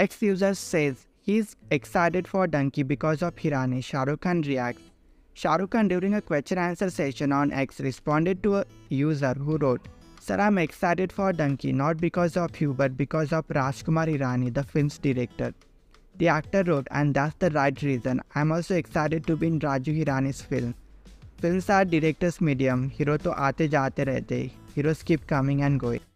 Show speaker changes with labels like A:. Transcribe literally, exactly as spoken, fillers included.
A: X-user says he's excited for Dunki because of Hirani. Shahrukh Khan reacts. Shahrukh Khan during a question answer session on X responded to a user who wrote, "Sir, I'm excited for Dunki not because of you but because of Rajkumar Hirani, the film's director." The actor wrote, "And that's the right reason. I'm also excited to be in Raju Hirani's film. Films are director's medium. Hero to aate jaate rehte. Heroes keep coming and going."